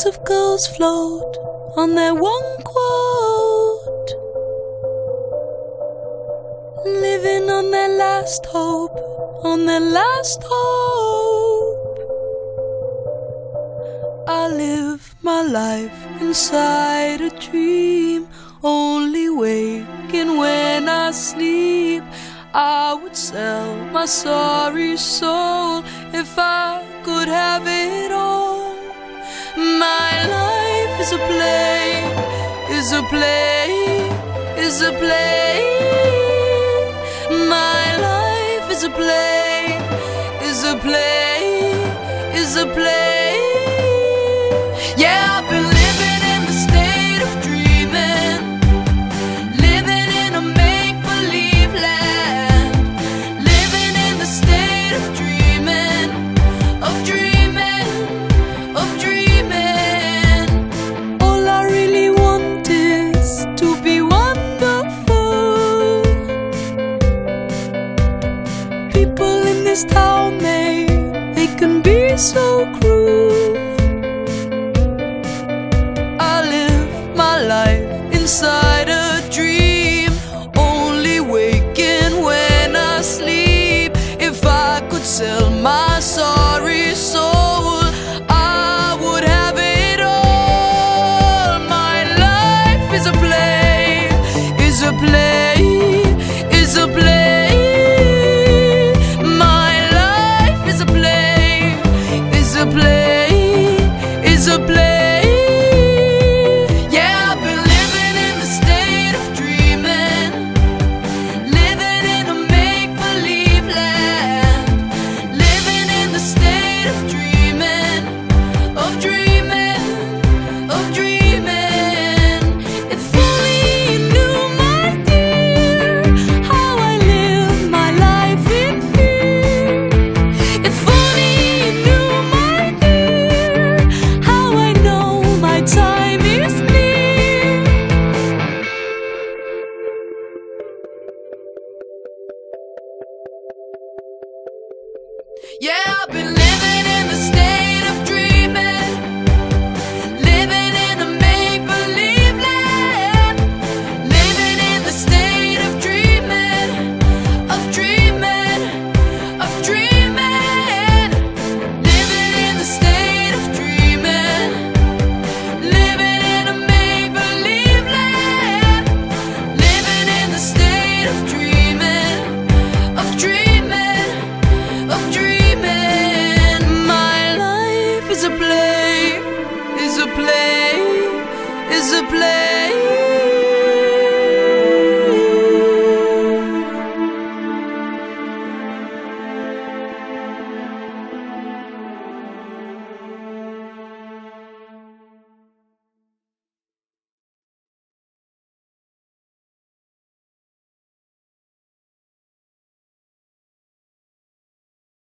Millions of girls float on their one quote, living on their last hope, on their last hope. I live my life inside a dream, only waking when I sleep. I would sell my sorry soul if I could have it all. My life is a play, is a play, is a play. My life is a play, is a play, is a play. Yeah, I've been living in the state of dreaming, living in a make-believe land, living in the state of dreaming, of dreaming, of dreaming. All I really want is to be wonderful. People in this town, they can be so cruel. Inside a dream, only waking when I sleep. If I could sell my sorry soul, I would have it all. My life is a play, is a play, is a play. My life is a play, is a play, is a play.